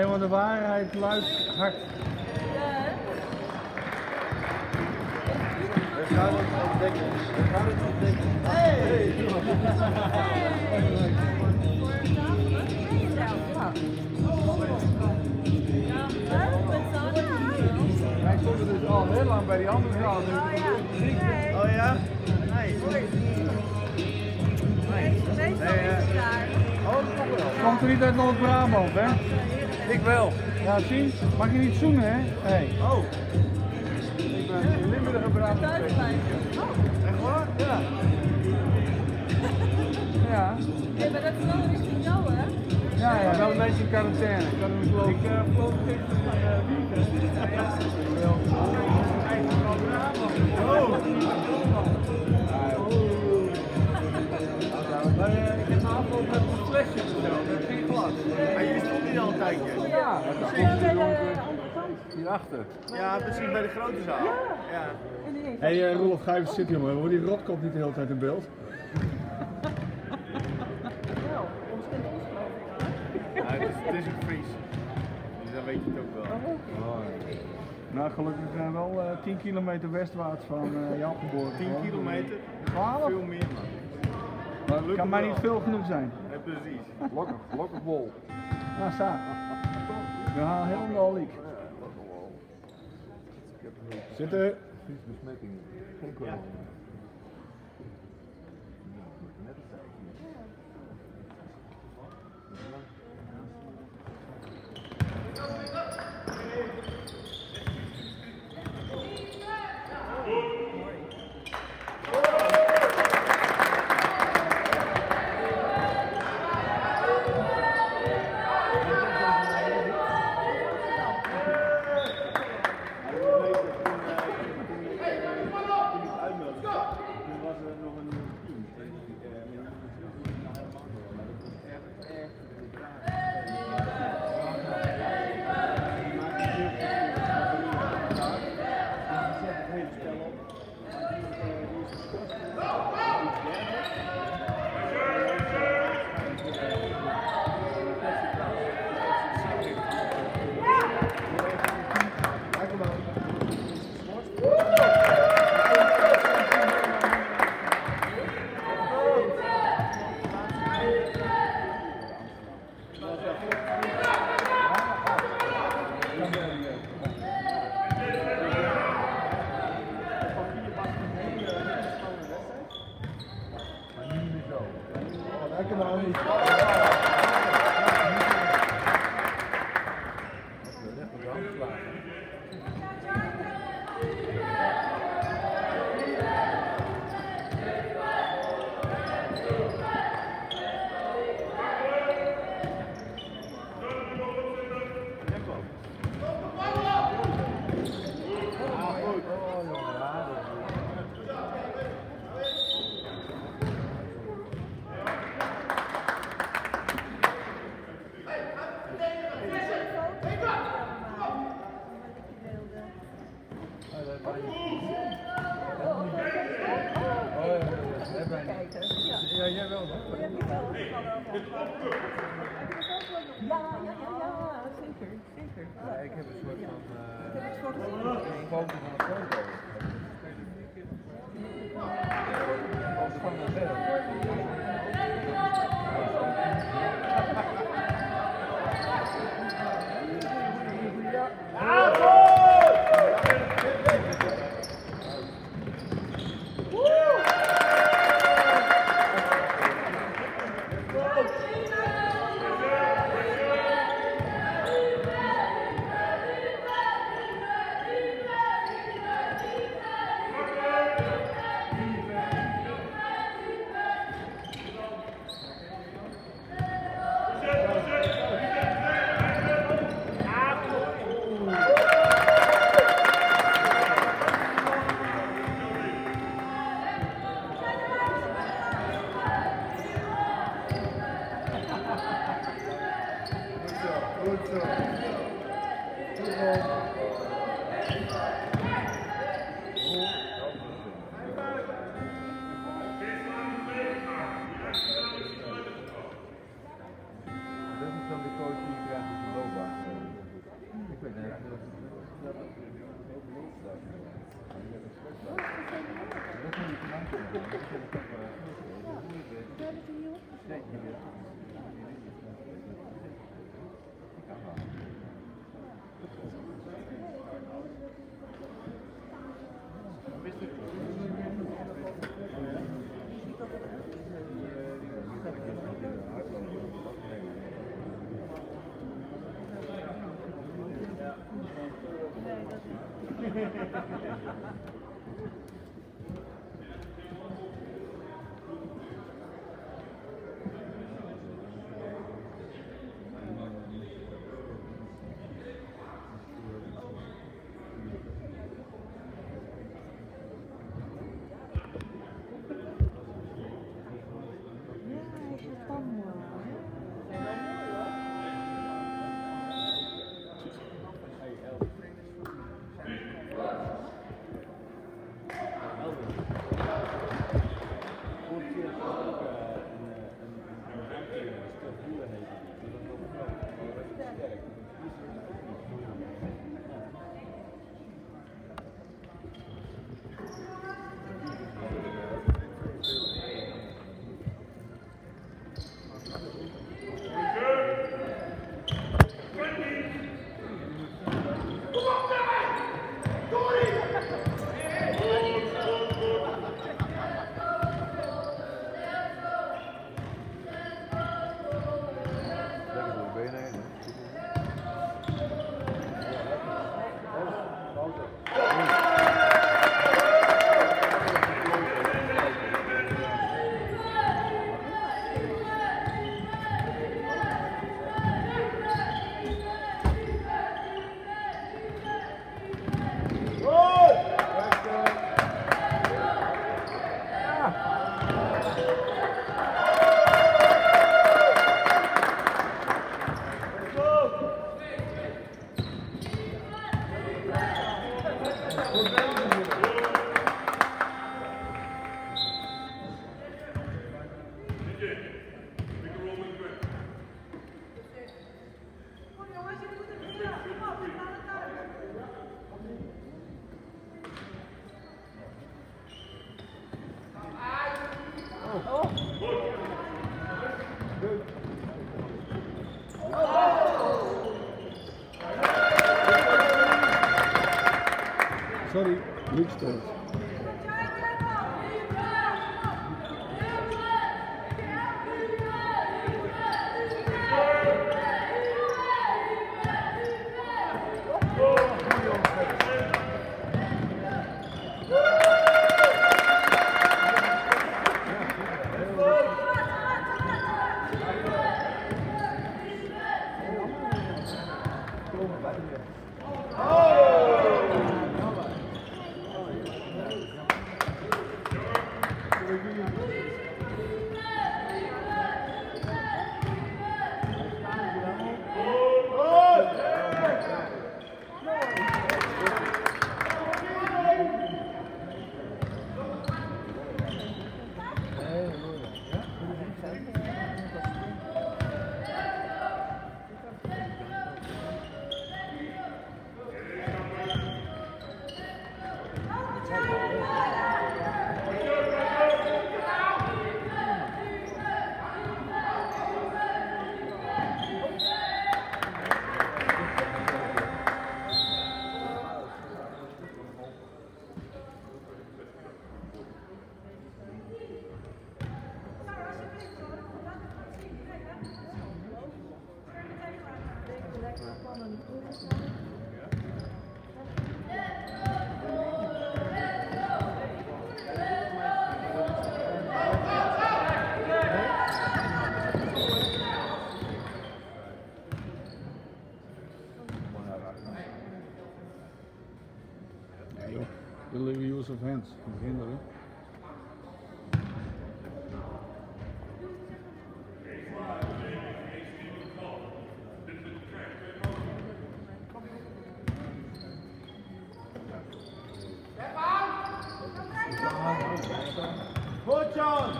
want de waarheid luidt hard. We gaan het ontdekken. We gaan het ontdekken. Hey! Wij stonden dus al heel lang bij die andere kant. Oh ja? Nee. Komt er niet uit Noord-Brabant, hè? Ik wel. Ja, zie? Mag je niet zoenen, hè? Hey. Oh. Ik ben in Limburg en Brabant. Echt waar? Ja. Ja. Nee, maar dat is wel richting jou, hè? Ja, ja. Wel een beetje in quarantaine. Ik kan hem geloven. Ik geloof gisteren Maar ik heb een afloop met een flesje besteld, met geen glas. Maar jullie stond hier al een tijdje. Ja, dat is bij de andere kant. hierachter. Ja, precies bij de grote zaal. Ja. Hé, Rolf, ga even zitten, jongen. Hoor die rotkop niet de hele tijd in beeld? Nou, ons kent ons geloof ik. Ja, het is een Fries. Dus dan weet je het ook wel. Nou, gelukkig wel 10 kilometer westwaarts van jouw geboorte. 10 kilometer? 12? Veel meer, man. Maar het kan mij niet veel genoeg zijn. Ja, precies. Lokkig bol. Nou, sta. We gaan helemaal leek. Zitten. Besmetting. Geen corona. Net als Ja, jij wel, hè? Ja, zeker, zeker. Ja, ik heb een soort van Ik heb het foto gezien. een foto van een foto. Een foto van een beeld. Dat is dan de coach die je krijgt op de loopbaan. weet niet. Dat is heel beloofd. Dat is niet te maken. Sorry, niks steeds. Illegal use of hands, hinderen. Goed, John!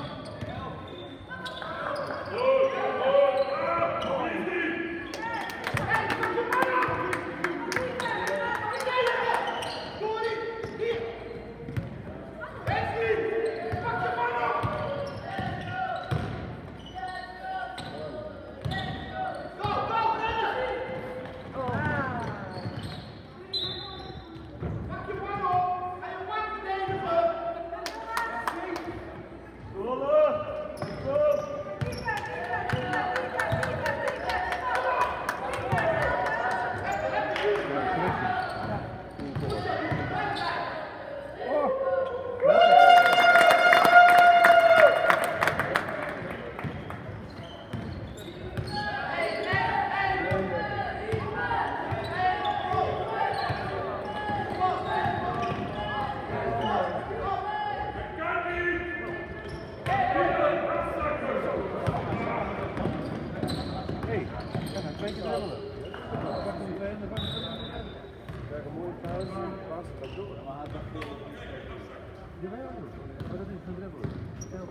2 keer dribbelen. Dan pak je meteen, dan pak je krijg een mooie thuis, pas, dat door. Maar hij dacht veel. Jawel, maar dat is een dribbelen. Stel.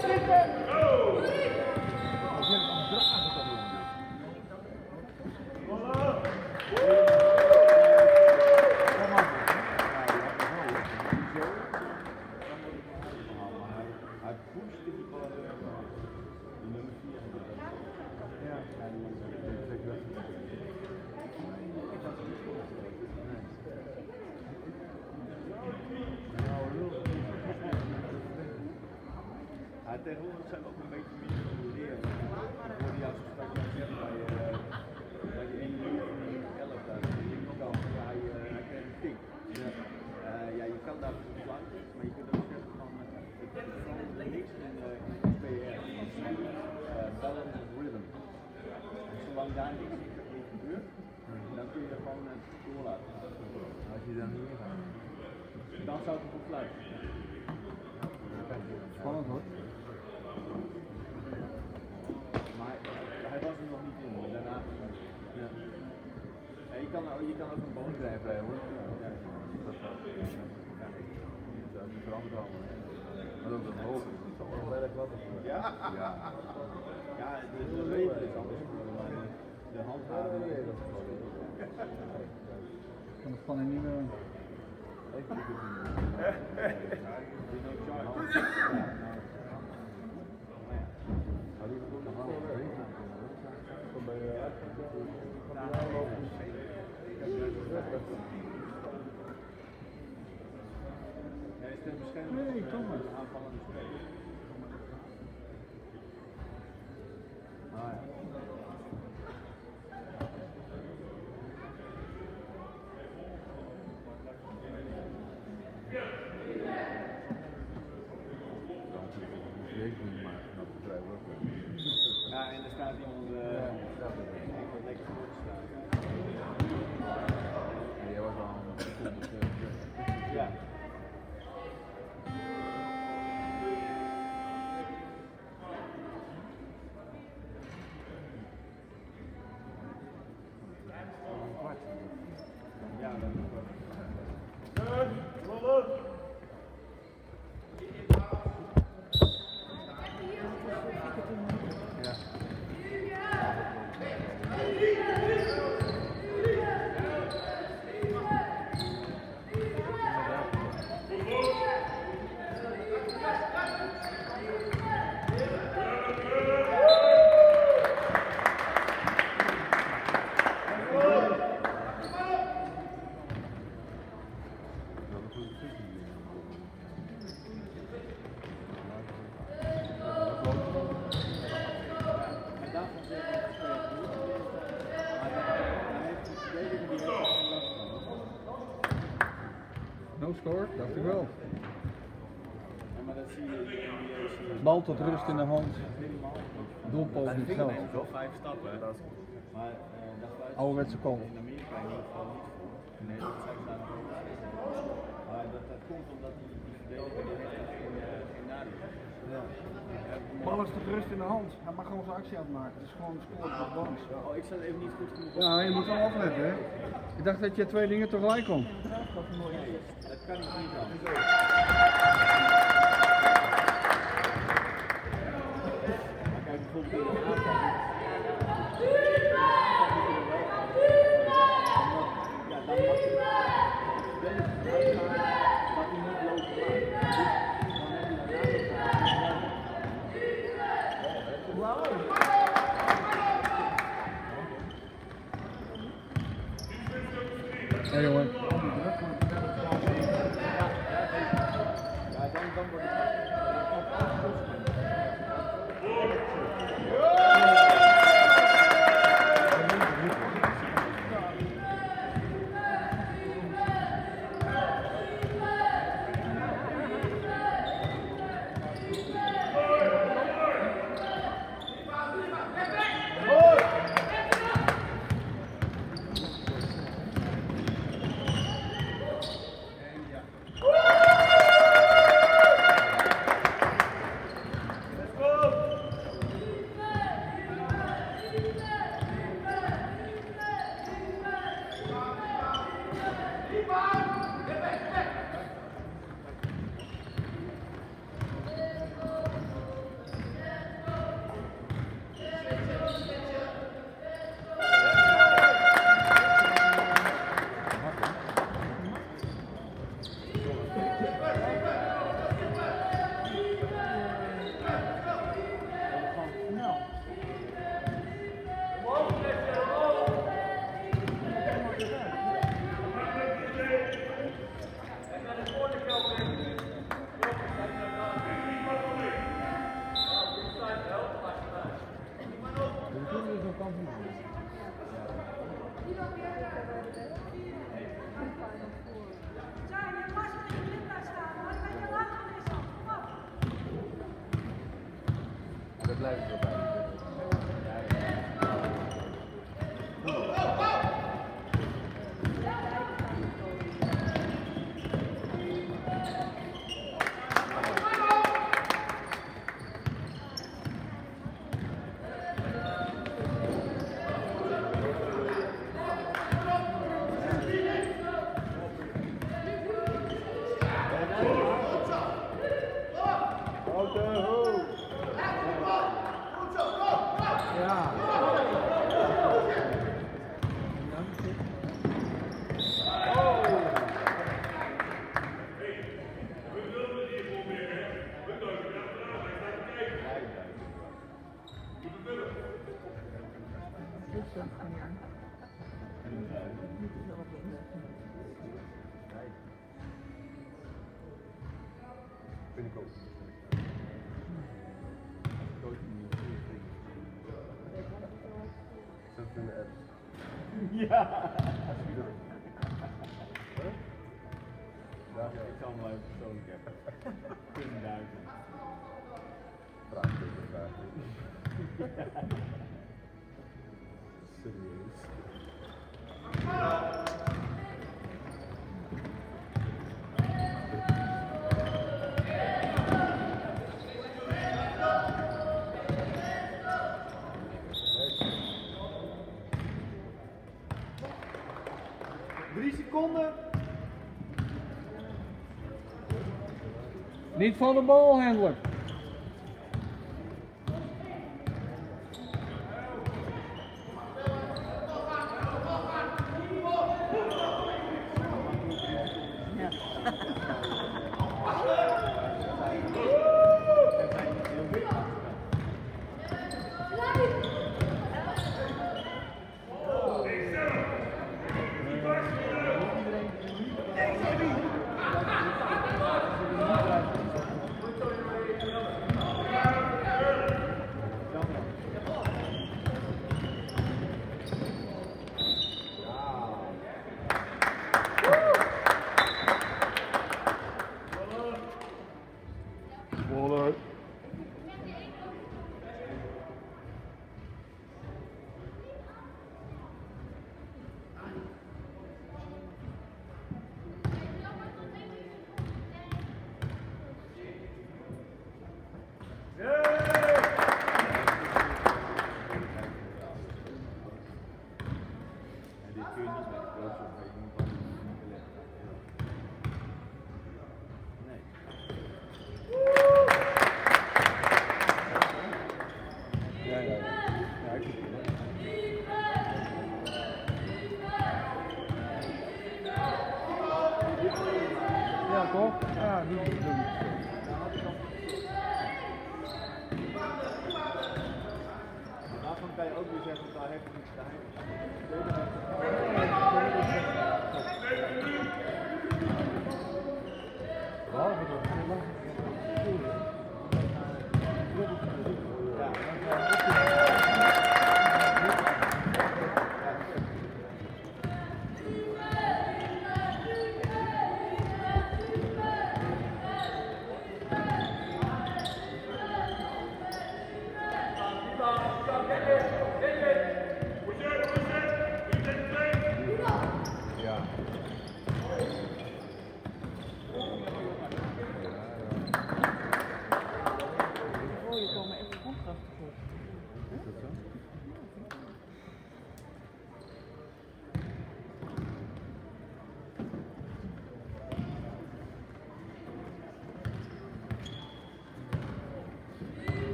Tegenwoordig zijn we ook een beetje meer gemotiveerd. Ik hoorde jou zo straks al zeggen bij die 1 uur van die 11 daar, die linkerkant, hij krijgt een tik. Ja, je kan daar fluiten, maar je kunt ook zeggen van het verandert niks in PR, balance of rhythm. En zolang daar niks in gebeurt, dan kun je gewoon door laten gaan. Als je dan niet meer gaat. Dan zou het goed fluiten. Spannend hoor. Maar hij was er nog niet in, maar daarna. Ja. Ja, je kan ook een boom Vrij hoor. Ja. Dat verandert allemaal. Maar ook dat hoog is niet zo erg wat. Ja? Ja. Ja, de regel is anders. Maar de handhaving. Kan de spanning niet meer. Ik vind het niet. Nee, Thomas. Aanvallende speler. Ah ja. Ja, en er staat iemand lekker voor te staan. En jij was al een Ja. Ja, dan No score, dacht ik wel. Ja, maar dat zie je in de NBA. Bal tot rust in de hand. Doelpoging niet zelf. Wel 5 stappen. Maar dat fluit Ouderwetse call. in Amerika in ieder geval niet voor. In Nederland zijn ze daar nog wel. Maar dat komt omdat die verdediger die heeft geen nadeel. Ja. Bal is tot rust in de hand. Hij mag gewoon zijn actie uitmaken. Het is gewoon scoren op band. Oh, ik zat even niet goed genoeg. Ja, je moet wel opletten hè. Ik dacht dat je 2 dingen tegelijk kon. Nee, dat kan ik niet dan. Maar kijk bijvoorbeeld in de aanval. Ja, dan mag je dat hij niet lopen laat. Ja jongen. Ja, dan wordt het blijven ze erbij. Vind ik ook. Zet het in de apps. Ja! Ik zal hem wel even persoonlijk hebben. 10.000. Vraagteken, vraagteken. Serieus. Seconden. Niet van de balhandler. Toch? Ja, die doen. Daarvan kan je ook weer zeggen dat daar heeft niks geheim. Behalve dat het lang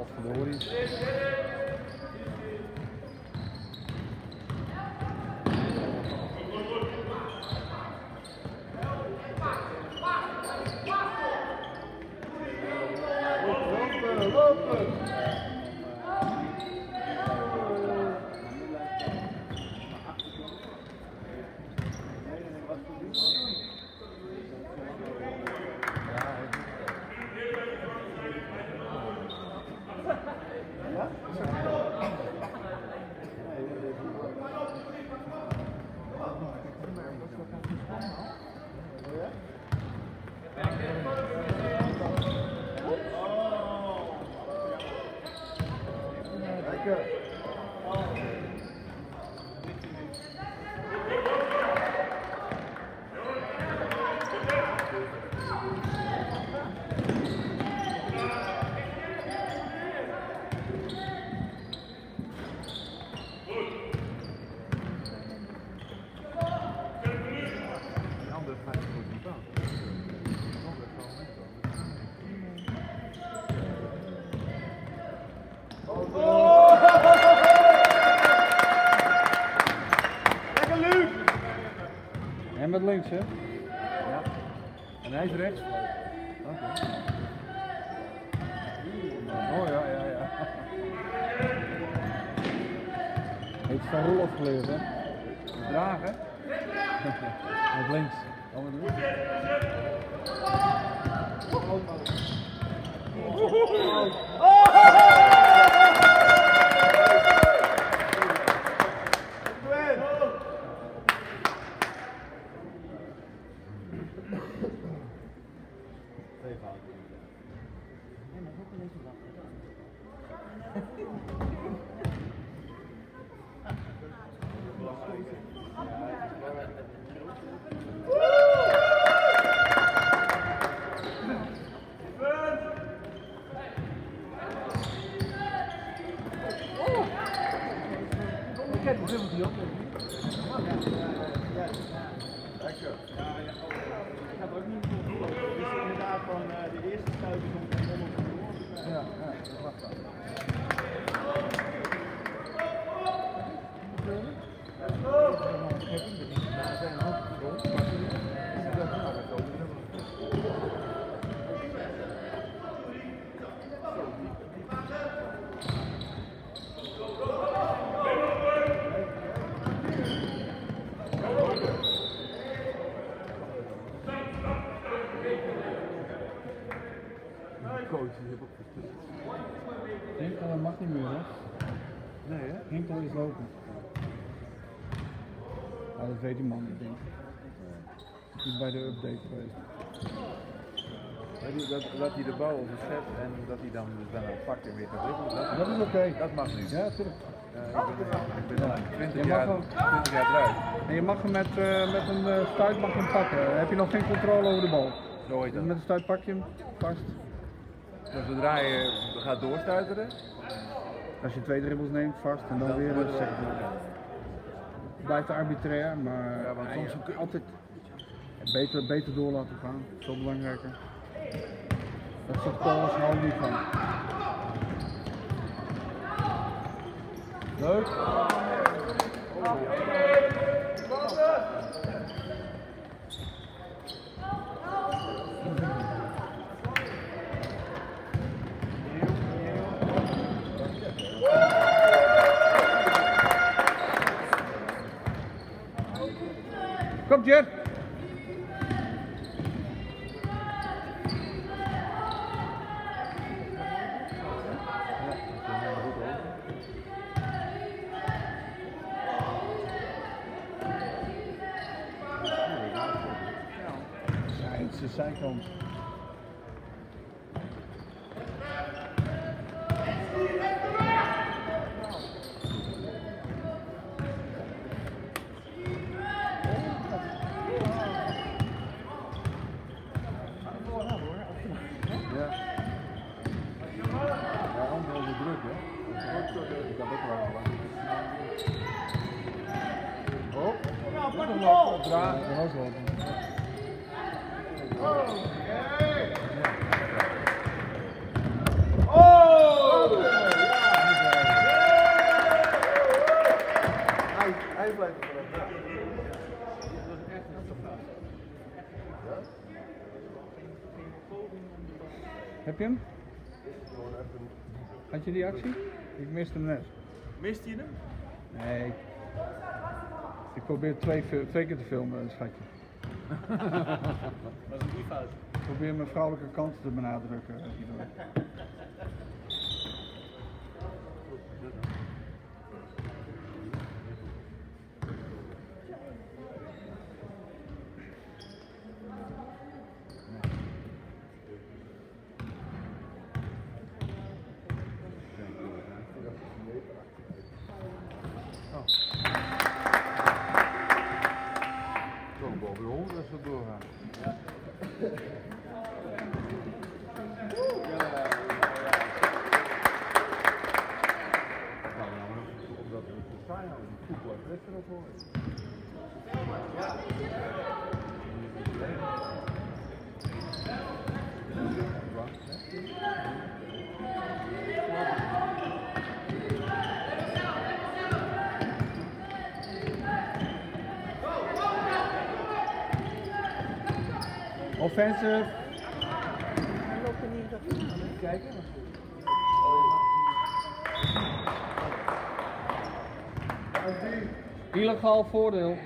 Potverdorie. En met links, hè? Ja. En hij is rechts. Oké. Oh ja. Heeft van Roelof geleerd, hè? Dragen. Met links. Oh, wat doen? Kijk, hoe helemaal die op. Ik had ook niet voor. Dus inderdaad van de eerste stuiters om te doen. Ja, dat mag dan. Hinkel mag niet meer, hè? Nee, hè? Hinkel is lopen. Ja, dat weet die man niet, denk ik. Die is bij de update geweest. Dat hij de bal overzet en dat hij dan dus daarna pakt en weer kan dribbelen. Dat is oké. Dat mag nu. Ja, natuurlijk. Ik ben al 20 Je jaar, mag 20 jaar eruit. En je mag hem met een stuit mag je hem pakken. Dan heb je nog geen controle over de bal. Zo heet dat. Met een stuit pak je hem vast. Dus zodra je gaat doorstuiteren, Als je 2 dribbles neemt, vast en dan weer wordt het zeggen. Blijft arbitrair, maar Ja, want soms ja, altijd beter door laten gaan. Dat is veel belangrijker. Dat soort calls hou ik niet van. leuk. Kom Jet! Ja, het is de zijkant. Dat was wel. Oh! Heb je hem? Had je die actie? Ik miste hem net. Mist je hem? Nee. Ik probeer twee keer te filmen, schatje. Dat is niet fout. Ik probeer mijn vrouwelijke kant te benadrukken. Zo, boven de 100 als we doorgaan. Omdat we het te saai houden, die voetbal is er ook voor. Offensive. Hij loopt er niet op aan, hè? Kijken. Illegaal voordeel.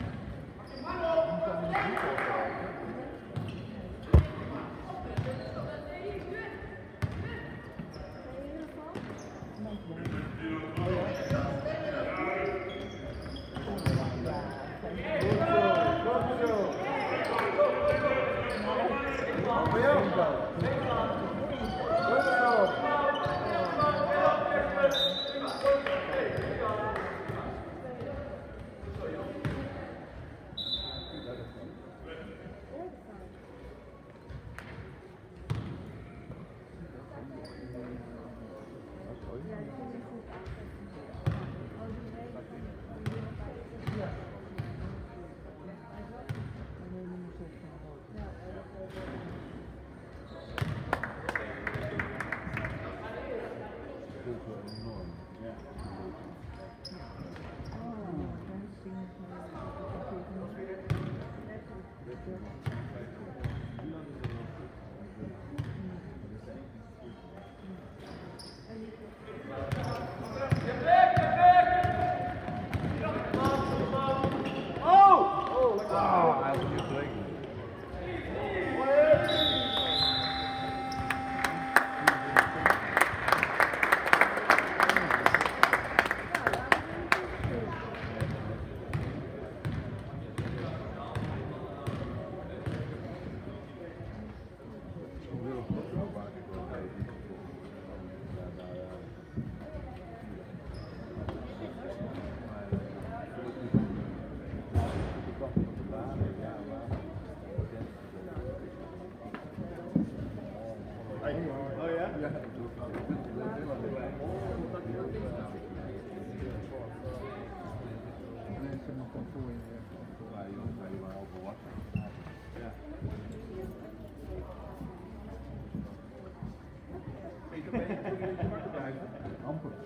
Amper.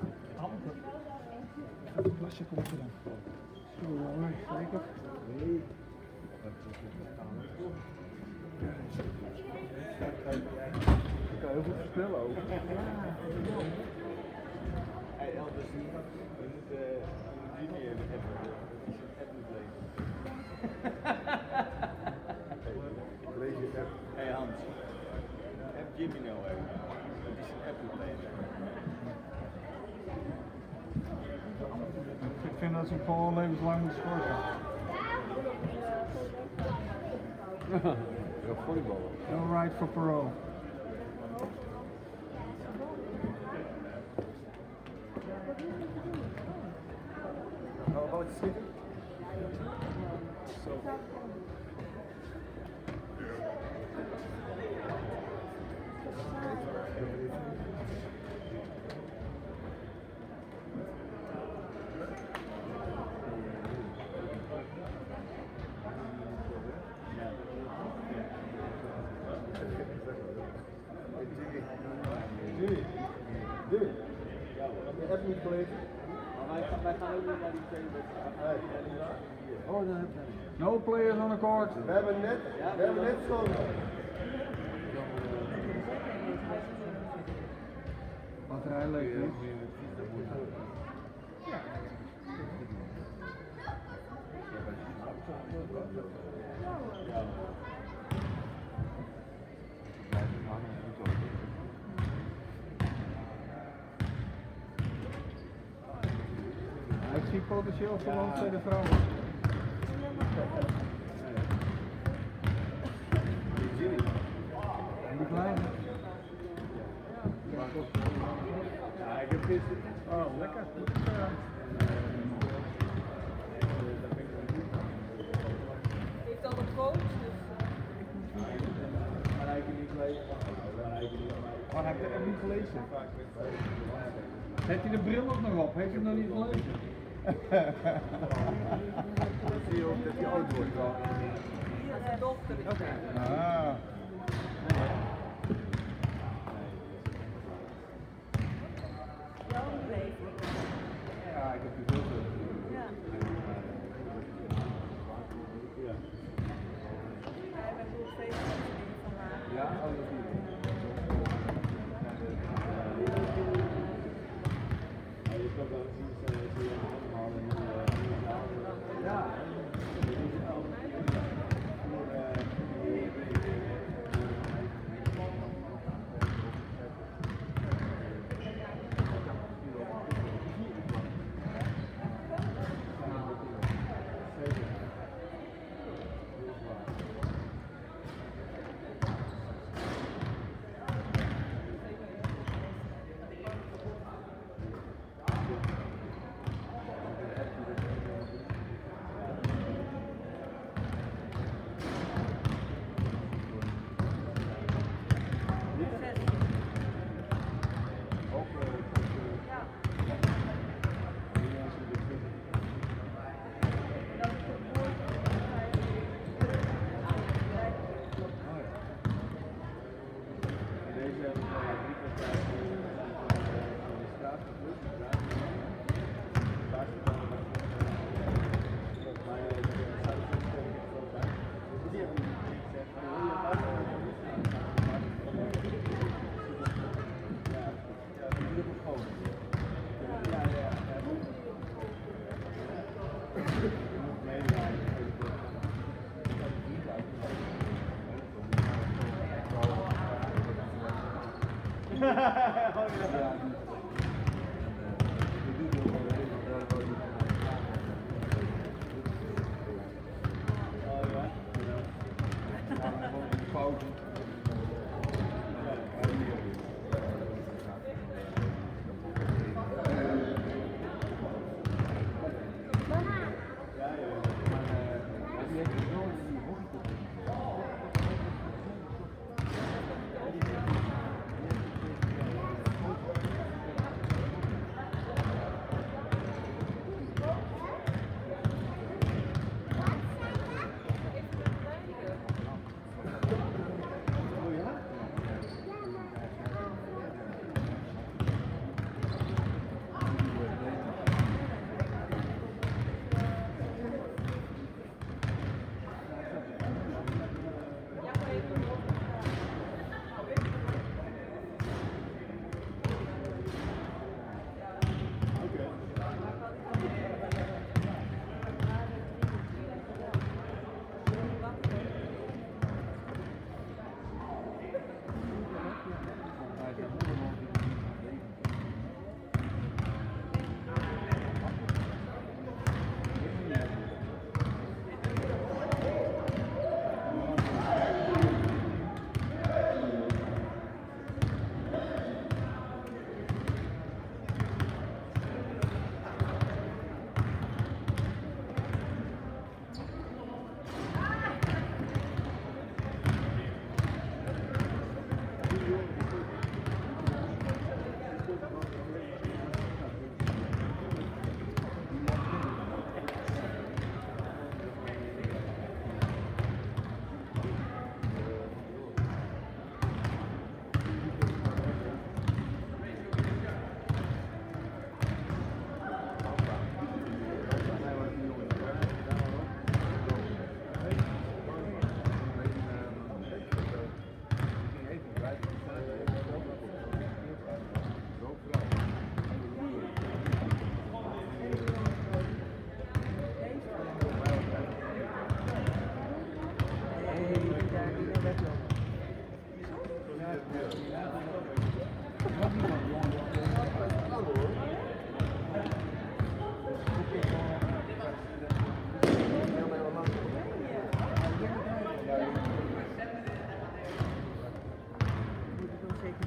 Het plasje komt eraan. Zo, mooi, zeker. Nee. Ik kan heel goed versnellen ook. Hey Elvis, we moeten Jimmy even hebben. Die is een app moet lezen. Lees je app. Hey Hans, heb Jimmy nou even. Die is een app moet lezen. Ik vind dat ze gewoon levenslang moet schorsen. Ja, volleyballen. No right for parole. Gaan we balletjes schieten? Zo. Jimmy, heb je app niet gelezen? Wij gaan ook niet naar die tweede wedstrijd. Oh, dan heb je. No players on the court. We hebben net schoon. Batterij leeg is. Ik zie potentieel voor ons bij de vrouwen. En die kleine. Ja, ik heb gisteren. Oh, lekker. Heeft al een coach, dus Maar hij kan niet lezen. Oh, hij heeft het echt niet gelezen. Heeft hij de bril ook nog op? Heeft hij hem nog niet gelezen? Zie je ook dat hij oud wordt wel. hier is de dochter. Ah. Jouw leven. Ja, ik heb het heel veel. Ja. Ja. Hij bent ook steeds van haar. Ja, oh, dat is niet. Je kan wel zien, ze je allemaal in de ja.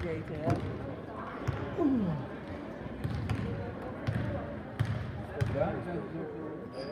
gegeten, hè? Ja, die zijn zo.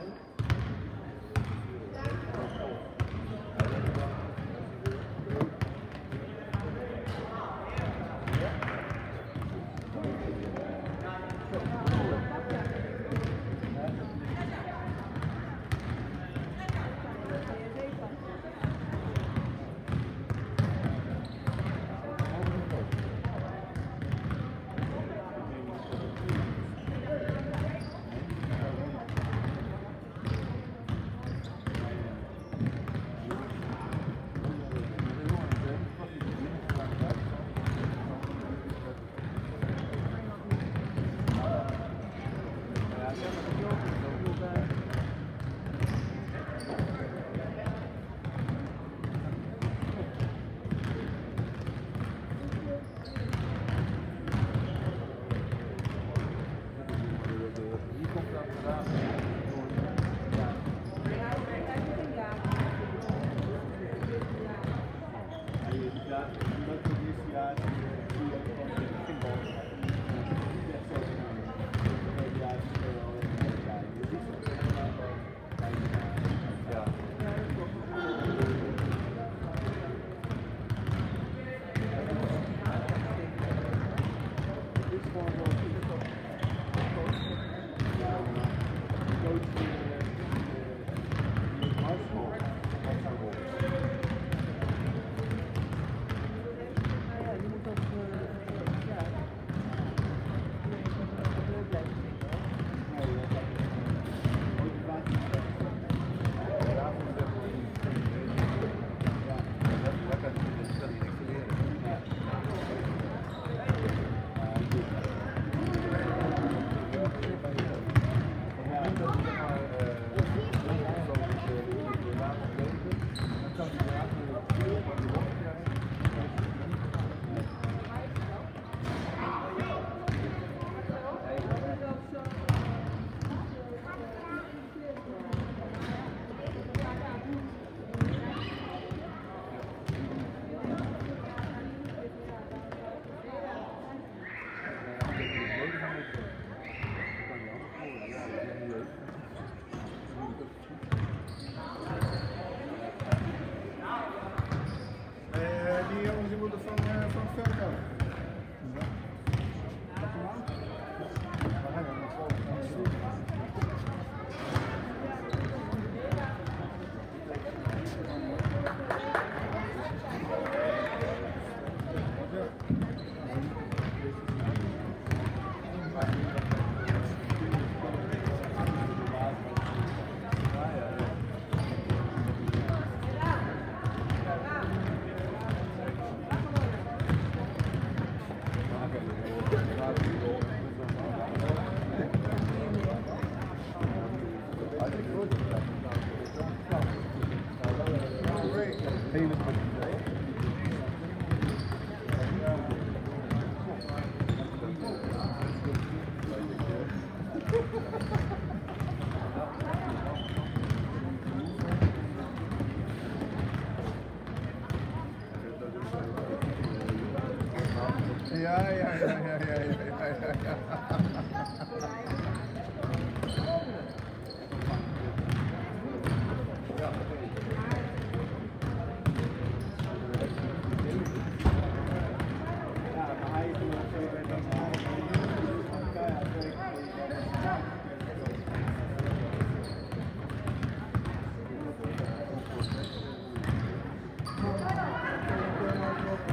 Die jongens die moeten van het veld af.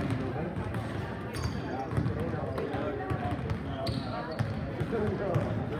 Ja.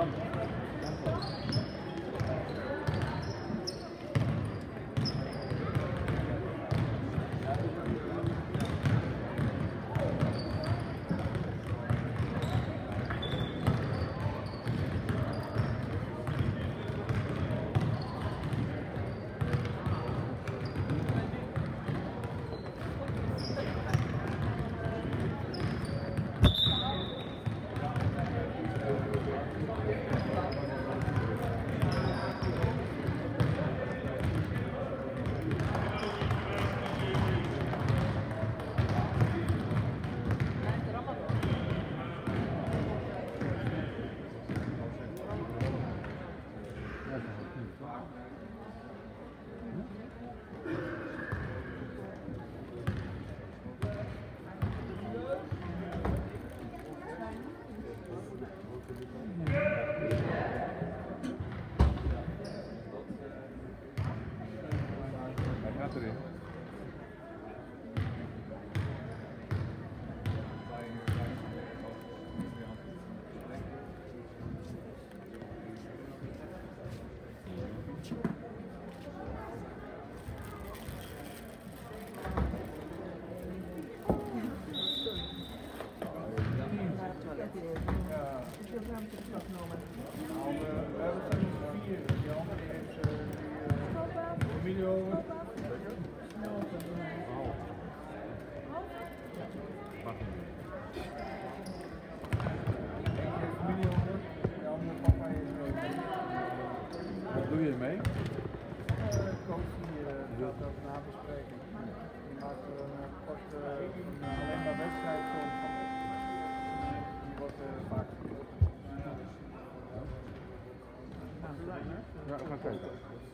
Wat doe je ermee? Coach die wil dat nabespreken. Die maakt een korte, alleen maar wedstrijd van. Die wordt vaak gebeurd. Ja, we gaan kijken.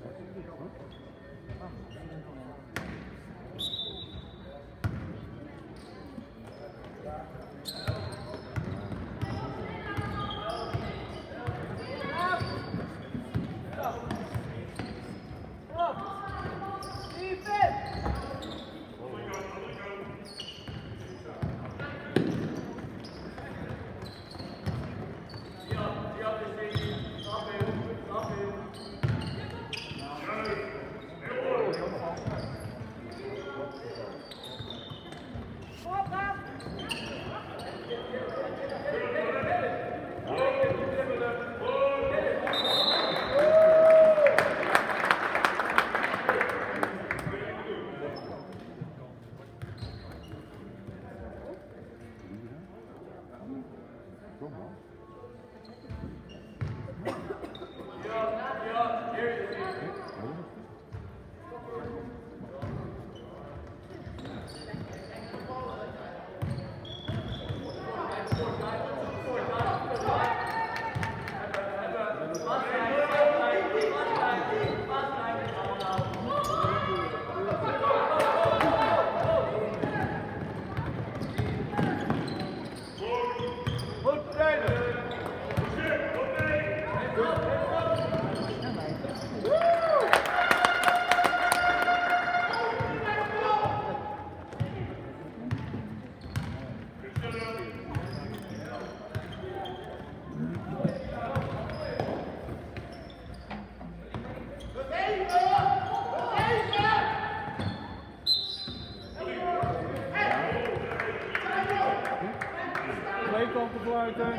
Twee kanten fluiten.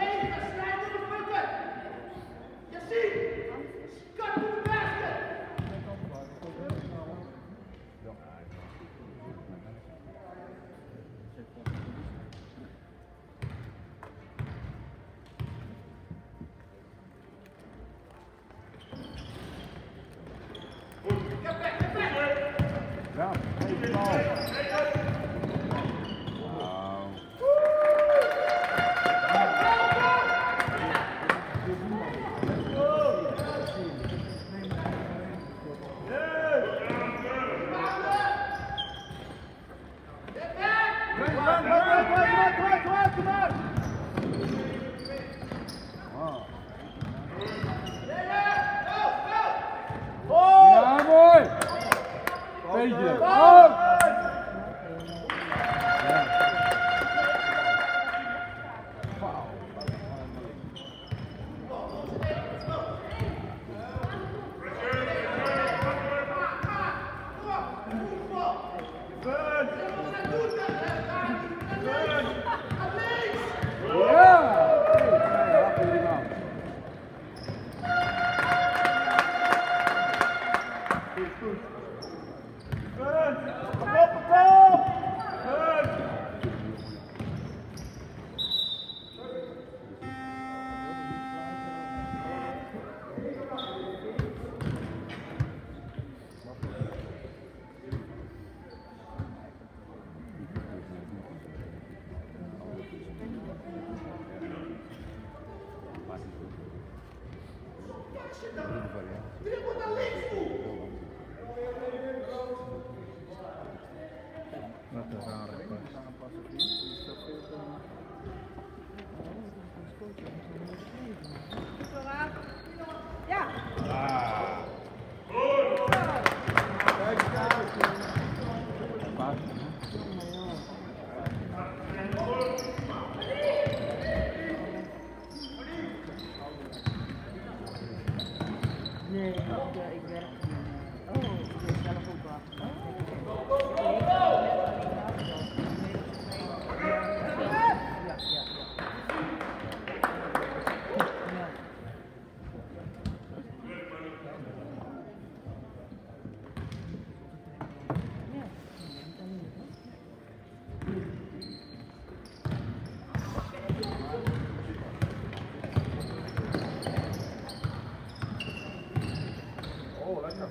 Ja, helemaal. Ja, mooi! Beetje. Oh! Wat een rare pas. Ja. Nee, ik werk niet. Oh, ik ben zelf ook wel. Oh, lekker.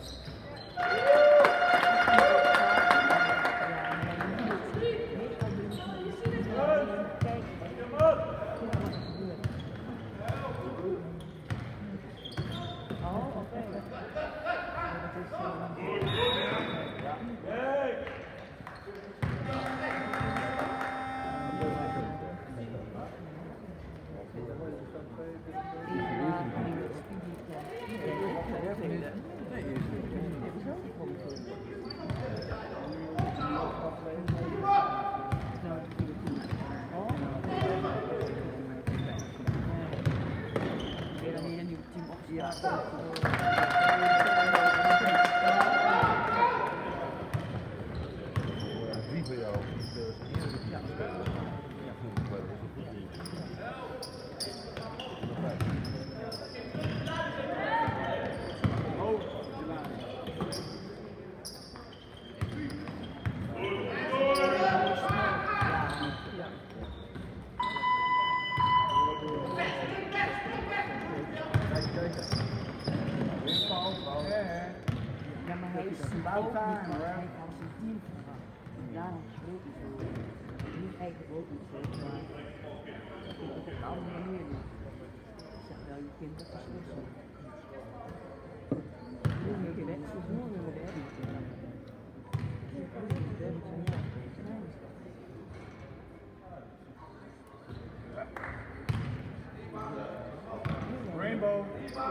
Ja, maar hij is een bouwkamer, hij heeft al zijn team gehad. Daarom spreekt hij zo. Niet eigenlijk ook niet zo, maar ik vind het op een andere manier niet. Ik zeg wel, je kind dat is goed zo. Hoe moet je net zo doen met de werk? Rainbow.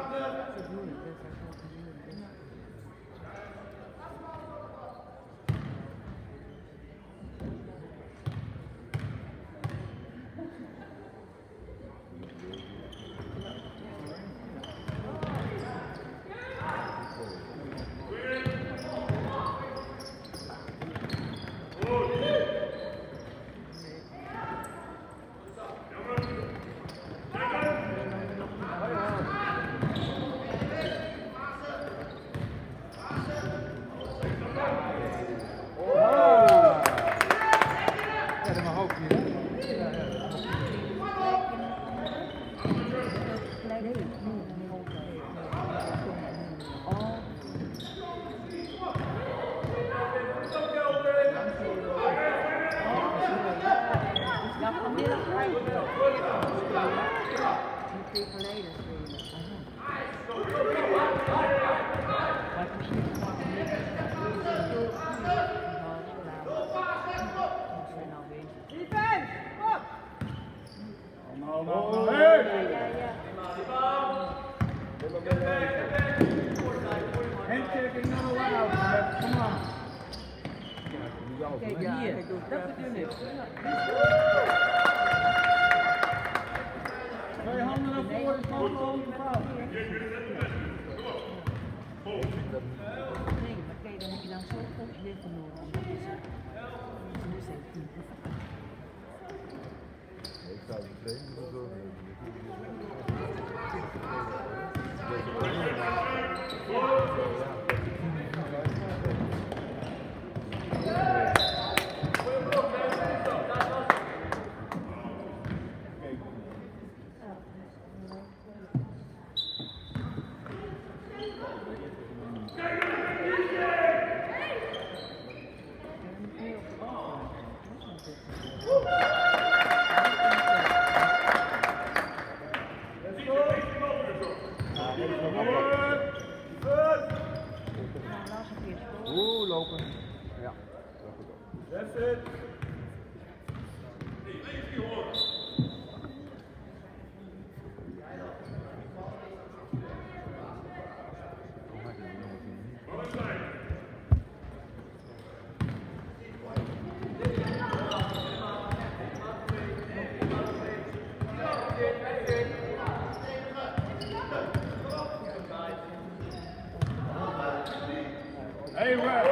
Handshake not allowed. Come on. Kijk hier, dat bedoel ik. Twee handen naar voren, is gewoon fout. Nee, maar kijk, dan heb je dan zo goed weer verloren. Omdat je zegt, nu zijn het 10 Ik sta er meteen door. Ja. keer school. Oeh, lopen. Ja, dat goed ook. That's it. Hey, Red.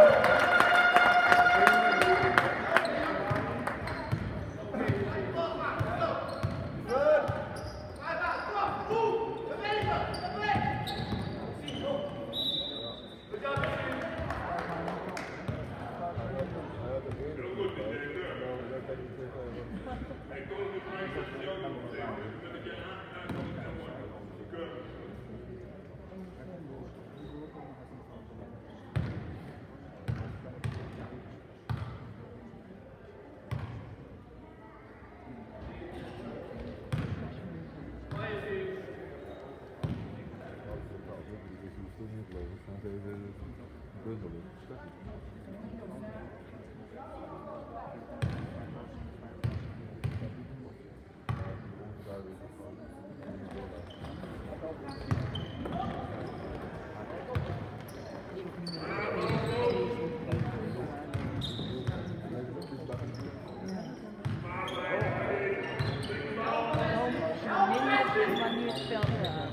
Wanneer het spel gaat.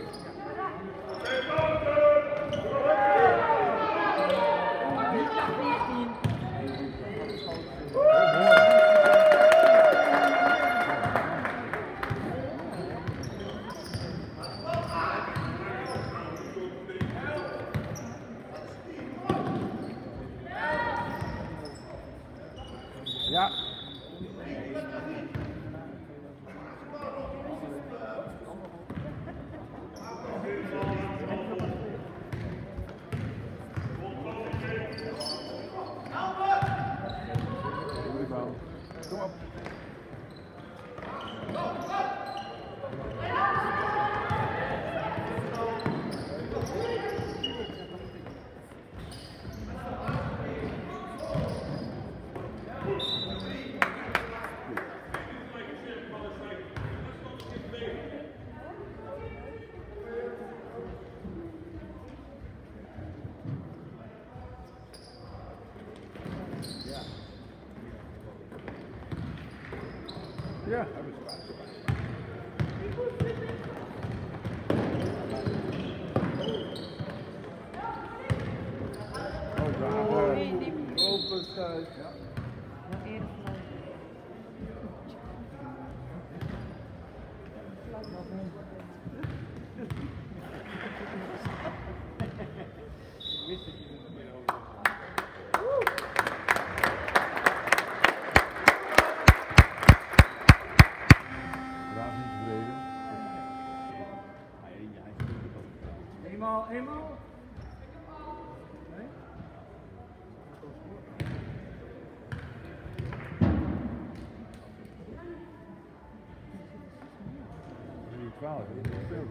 Ja. Kom op. Ja, hebben ze waar. Oh, daar. Open schuit. Ja, eerder vanuit. Ik wist dat je er nog meer over Raad niet tevreden. Eenmaal. Nee? Nu 12, dat is veel.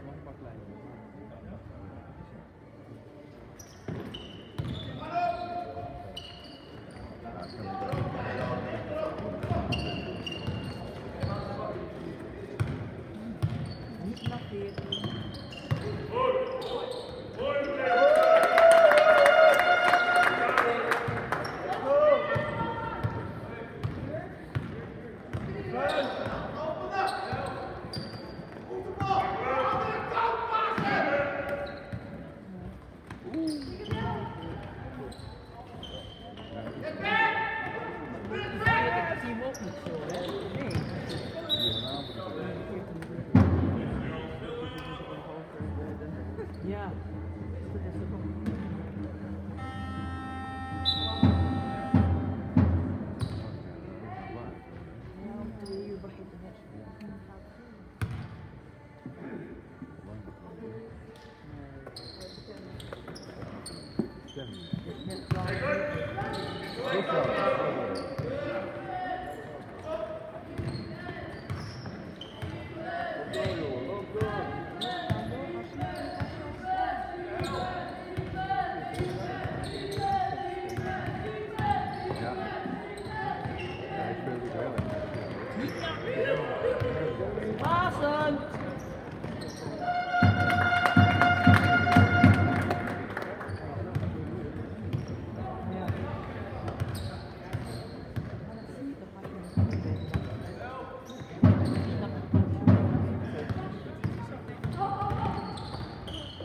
Niet naar 14. Het team ook niet zo, hè? Nee.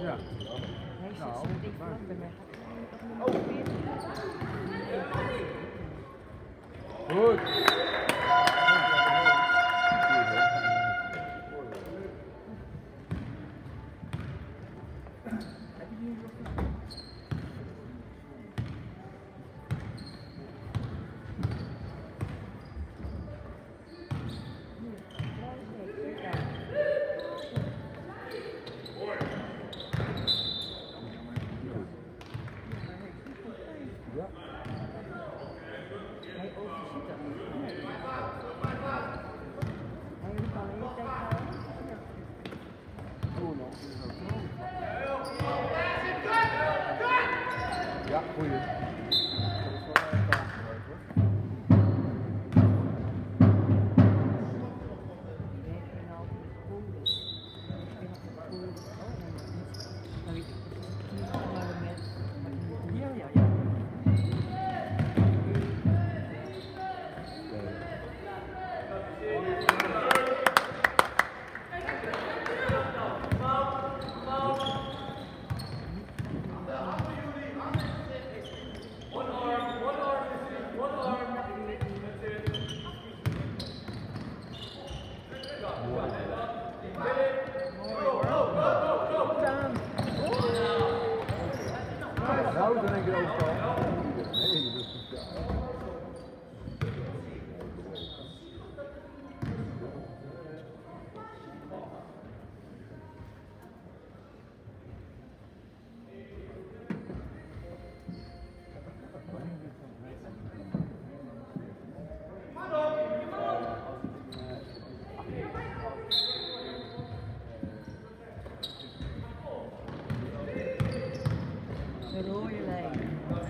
Ja. Hij zit Nou, zo dik maar- vlak bij mij. Oh, weer. Goed. Ja. Hij overziet dat niet. Hij roept al een hele tijd Bruno is ook groot. Ja, goeie. Dat is wel een kans geweest, hoor. Ja, ja, ja. Nou, dan denk ik ook al. Nee, dat is niet ja. Een rode lijn.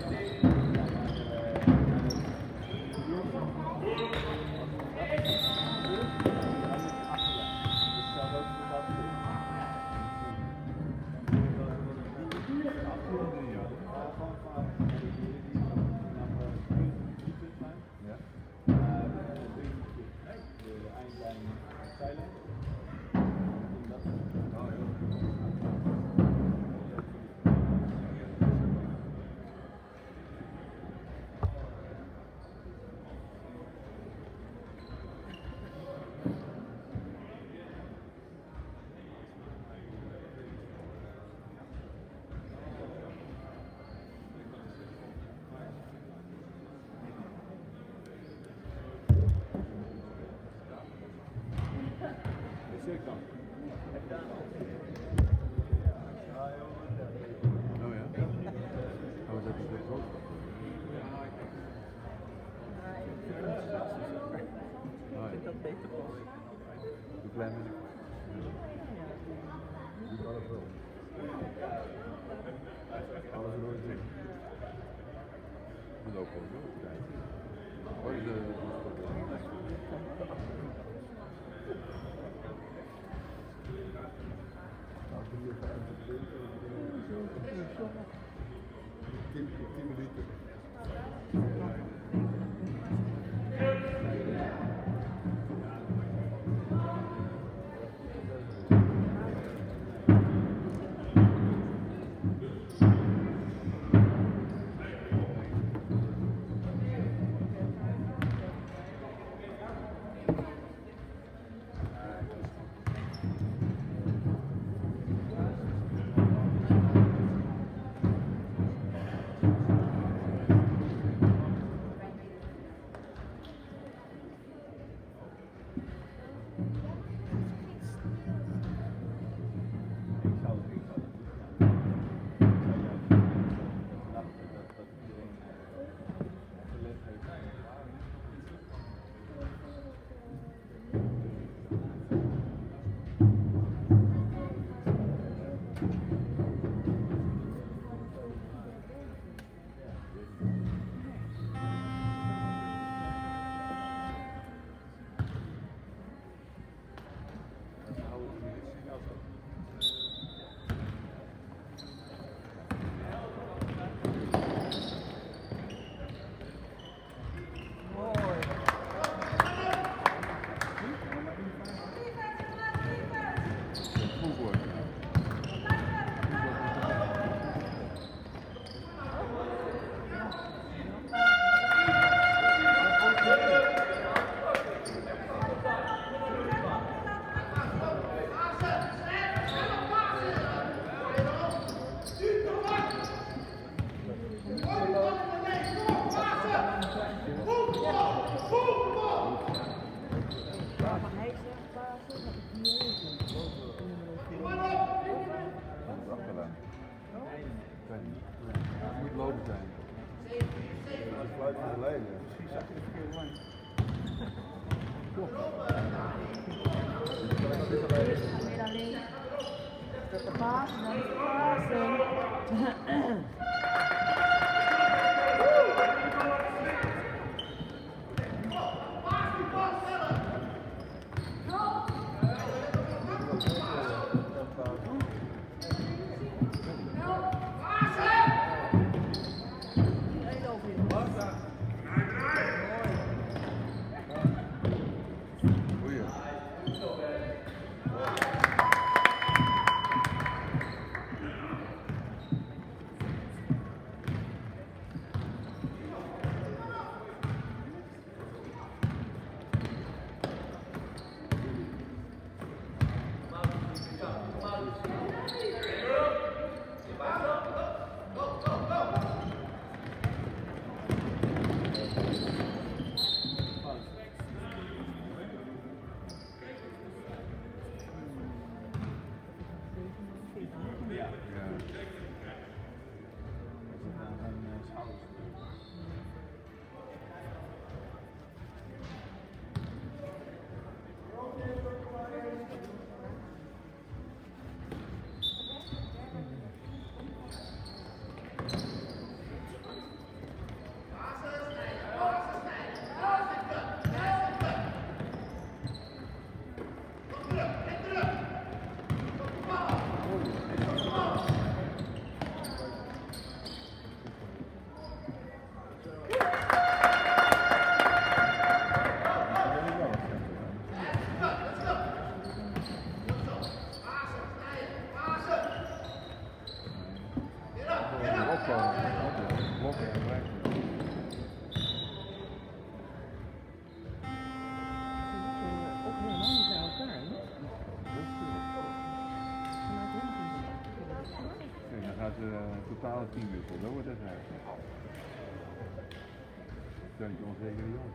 Oh ja? Oh, dat is de groot. Oh ja. Dat beter was. Hoe klein ben ik? Die kan het wel. Alles nooit zien. Dat is ook wel zo. Wat is de... Nou, 10 minuten. uit verleden. Misschien zag je de verkeerde lijn. Weer alleen. Paas, dan Pasen. Totale teamwissel, zo wordt het eigenlijk. Steuntje onzekere jongens.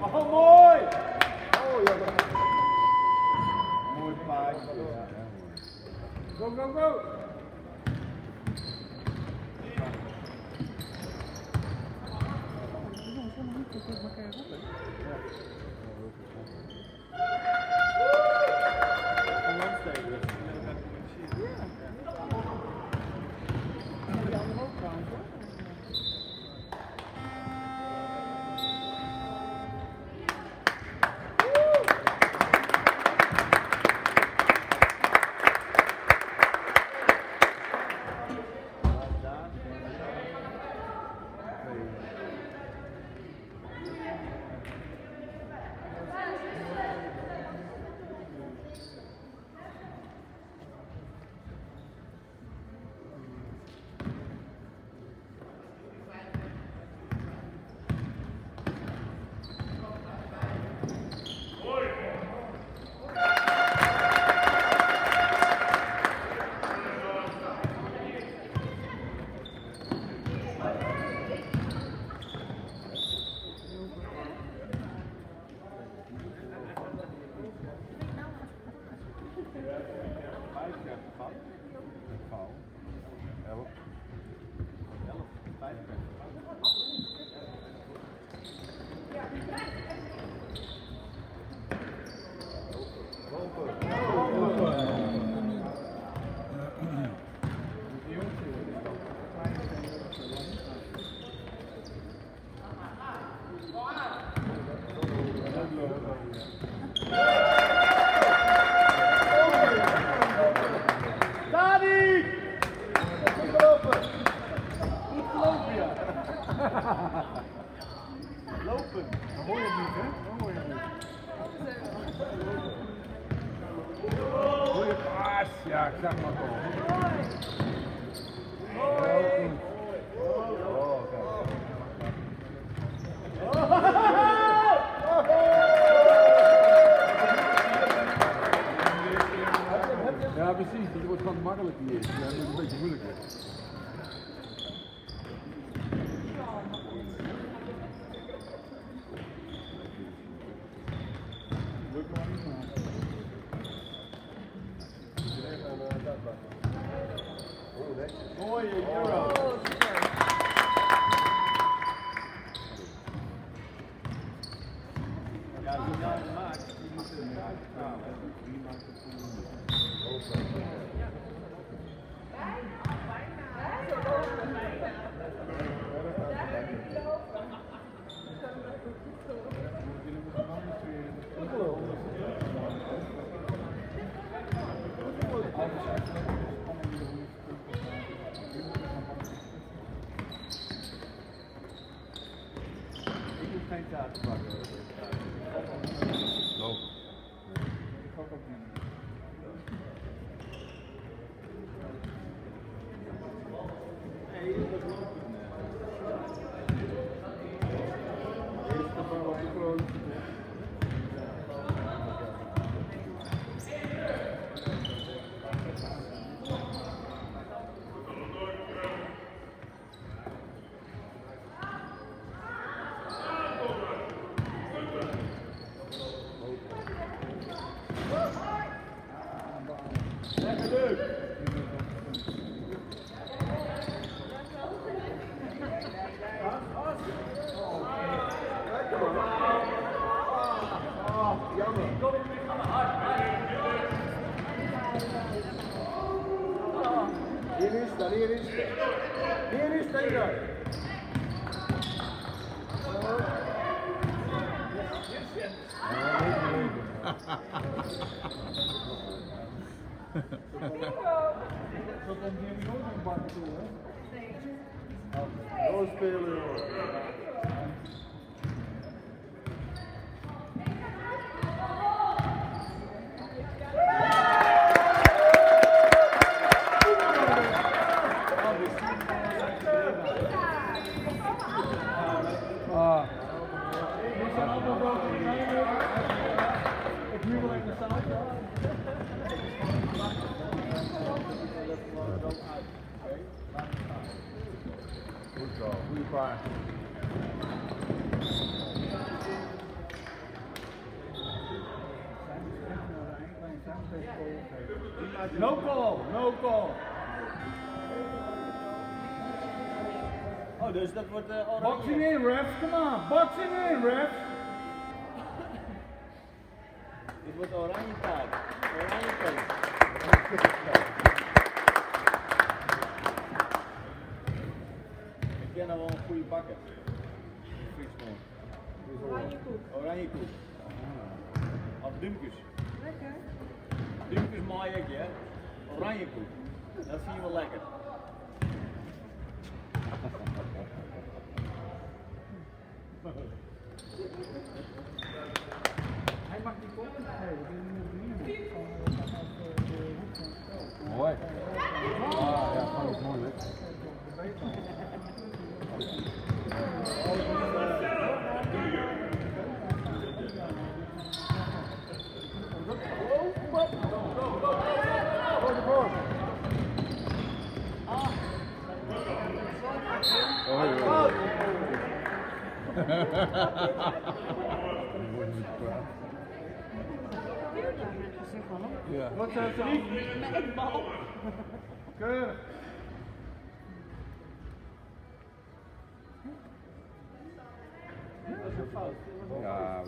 Oh, mooi! Oh, ja. Mooi paardje. Ja, Go, go, go! Lopen. Dan hoor je het niet, hè? Dan hoor je het niet. Goeie paas. Ja, ik zag maar toch. Heel goed. Ja, precies. Het wordt gewoon makkelijk hier. Ja, dat is een beetje moeilijker. Mooie euro. Ja, als je nou maakt, die moet het eruit halen. Wie maakt het ik hoef geen taart te bakken. Lopen. Ik ga ook niet. Nee, dat loopt niet. Eerst de bal op de grond. Lekker leuk! Hier is dat, hier is. Hier is tegen. Zo komt hier niet ook een bak toe, hè? Zo spelen, joh. Die zijn allemaal wel ik nu wel even samen. Goed zo, goede paard. dus dat wordt oranje. Boxing in, refs, come on. Boxing in, refs. Dit wordt oranje kaart. Oranje kaart. Ik ken nou wel een goede bakker. Friesman. Oranje koek. Oranje koek. Of dumpjes. Lekker. Dumpjes mooi ik, hè? Oranje koek. Dat vind je wel lekker. Hij mag die kop niet geven, die moet niet. Mooi. Ah, ja, dat is mooi, hè. Ja. Wat zijn ze? Met bal. Keurig. Dat is een fout. Ja.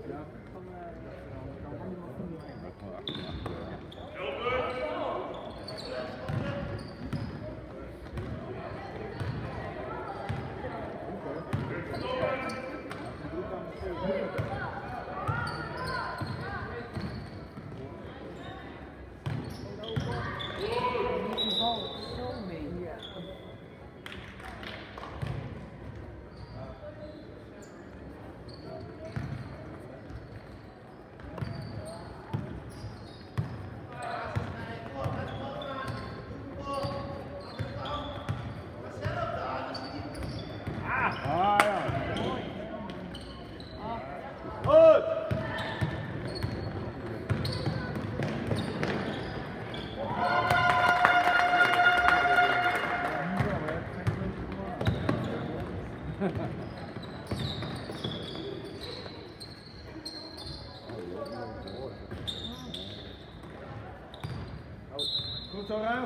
Goed zo, Ralf.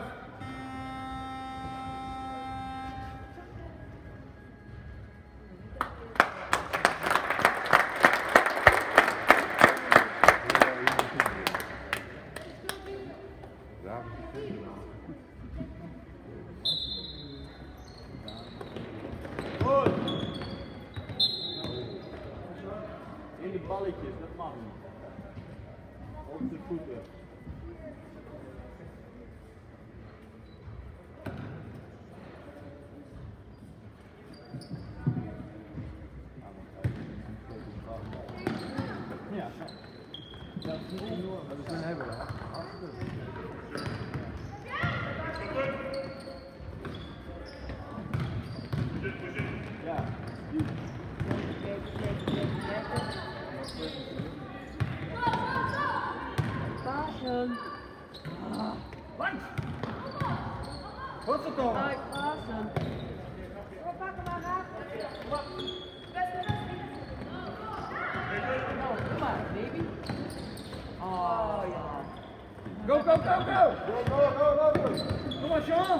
Goed. In de balletjes, dat mag niet. Op de voeten. Ja. Dat is niet enorm. Dat is een hebben, hè? Ja. Pasen. Goed zo, Tom. Uit pasen. Pak hem maar raak. Nou, kom maar, baby. Oh ja. Go, go, go, go! Go, go, go, go, go! Kom maar, Sean!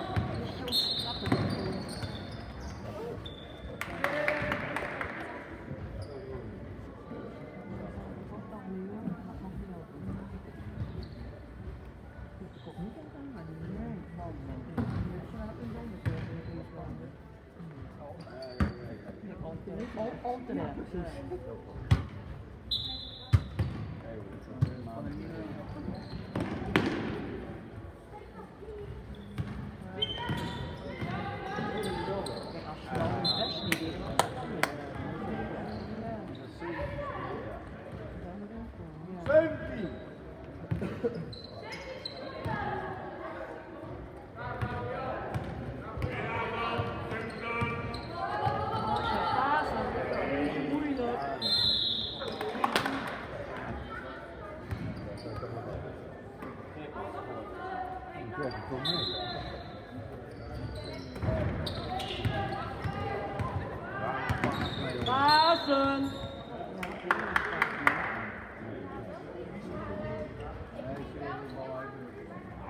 Pasen.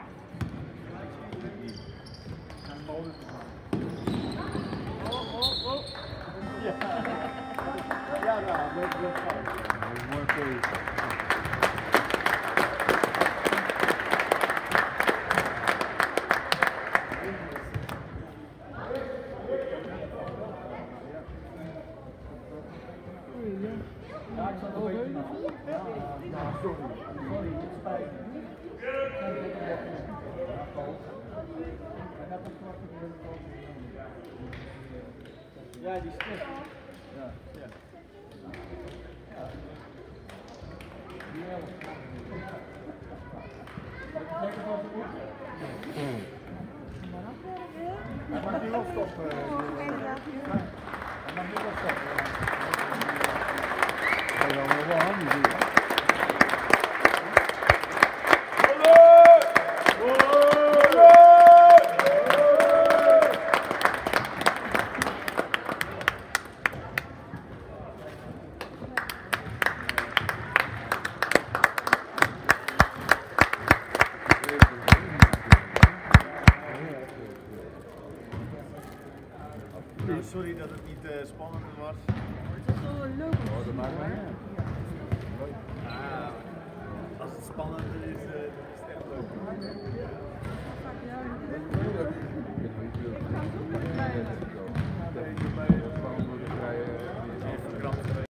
Oh, oh, oh. Ja, dat is een mooi keuze. Ja, ik zat ook even. Ja, sorry. Sorry, het spijt me. En dat is wat ik wil Ja, die stress. Ja. Ja. Die helft. Wat betekent dat voor ons? Hij mag nu wel stoppen. Hij mag nu wel stoppen. Dat is allemaal wel handig doen. Nou, sorry dat het niet spannender was. Het is wel leuk. Oh, dat maakt mij niet uit. Als het spannender is, dan is het echt leuk.